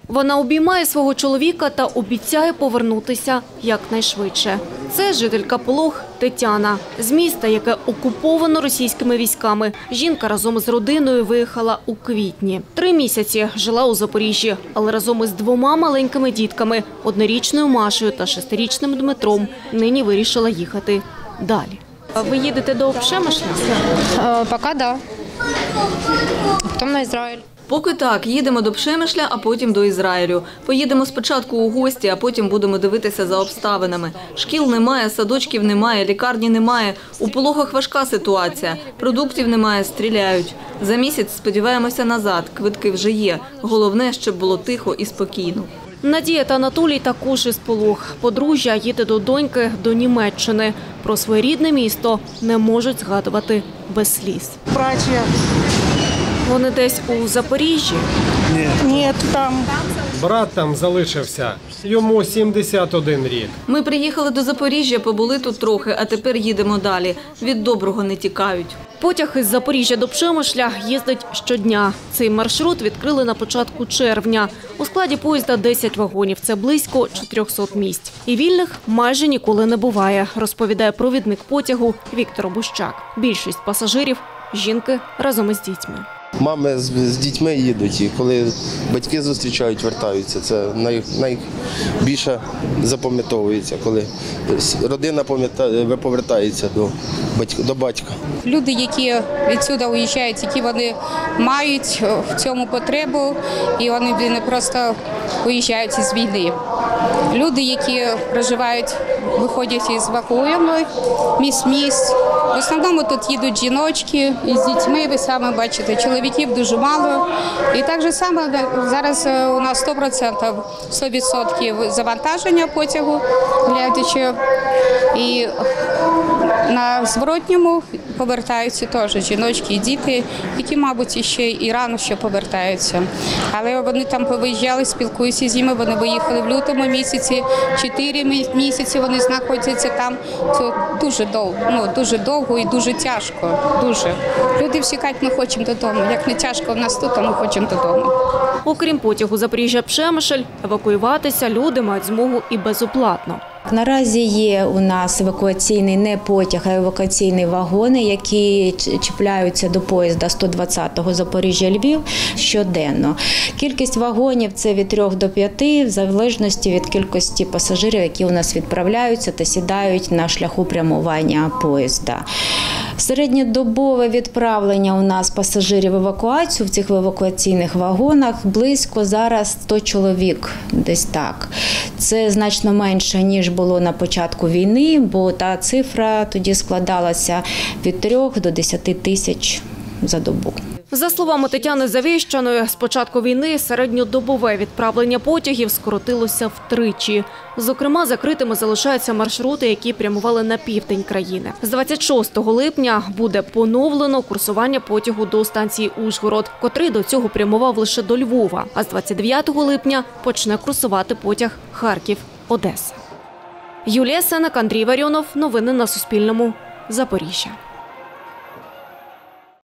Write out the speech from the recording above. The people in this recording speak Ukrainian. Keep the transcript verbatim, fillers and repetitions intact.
Вона обіймає свого чоловіка та обіцяє повернутися якнайшвидше. Це жителька Полог Тетяна. З міста, яке окуповано російськими військами, жінка разом з родиною виїхала у квітні. Три місяці жила у Запоріжжі, але разом із двома маленькими дітками – однорічною Машею та шестирічним Дмитром – нині вирішила їхати далі. Ви їдете до Пшемишля? Поки да. Потім на Ізраїль. Поки так, їдемо до Пшемишля, а потім до Ізраїлю. Поїдемо спочатку у гості, а потім будемо дивитися за обставинами. Шкіл немає, садочків немає, лікарні немає. У Пологах важка ситуація. Продуктів немає, стріляють. За місяць сподіваємося назад, квитки вже є. Головне, щоб було тихо і спокійно. Надія та Анатолій також із Полог. Подружжя їде до доньки до Німеччини. Про своє рідне місто не можуть згадувати без сліз. Братья. Вони десь у Запоріжжі? Ні. Ні, там. Брат там залишився. Йому сімдесят один рік. Ми приїхали до Запоріжжя, побули тут трохи, а тепер їдемо далі. Від доброго не тікають. Потяг із Запоріжжя до Пшемишля їздить щодня. Цей маршрут відкрили на початку червня. У складі поїзда десять вагонів. Це близько чотирьохсот місць. І вільних майже ніколи не буває, розповідає провідник потягу Віктор Бущак. Більшість пасажирів – жінки разом із дітьми. Мами з, з дітьми їдуть, і коли батьки зустрічають, вертаються. Це най, найбільше запам'ятовується, коли родина повертається до батька, до батька. Люди, які відсюди уїжджають, які вони мають в цьому потребу, і вони не просто уїжджають із війни. Люди, які проживають, виходять із евакуйованих місць місць. В основному тут їдуть жіночки із дітьми, ви самі бачите, чоловіків дуже мало. І так же само зараз у нас сто відсотків, сто відсотків завантаження потягу, глядячи. І на зворотньому повертаються теж жіночки і діти, які, мабуть, ще і рано ще повертаються. Але вони там повиїжджали, спілкуються з ними, вони виїхали в лютому місяці, чотири місяці вони знаходяться там. Це дуже довго, ну, дуже довго і дуже тяжко. Дуже. Люди всі кажуть, ми хочемо додому. Як не тяжко в нас тут, то ми хочемо додому. Окрім потягу Запоріжжя-Пшемишель, евакуюватися люди мають змогу і безоплатно. Наразі є у нас евакуаційний не потяг, а евакуаційні вагони, які чіпляються до поїзда сто двадцятого Запоріжжя-Львів щоденно. Кількість вагонів – це від трьох до п'яти, в залежності від кількості пасажирів, які у нас відправляються та сідають на шляху прямування поїзда. Середньодобове відправлення у нас пасажирів в евакуацію в цих евакуаційних вагонах близько зараз сто чоловік, десь так. Це значно менше, ніж було на початку війни, бо та цифра тоді складалася від трьох до десяти тисяч за добу. За словами Тетяни Завіщаної, з початку війни середньодобове відправлення потягів скоротилося втричі. Зокрема, закритими залишаються маршрути, які прямували на південь країни. З двадцять шостого липня буде поновлено курсування потягу до станції Ужгород, котрий до цього прямував лише до Львова. А з двадцять дев'ятого липня почне курсувати потяг Харків-Одеса. Юлія Сенек, Андрій Варіонов. Новини на Суспільному. Запоріжжя.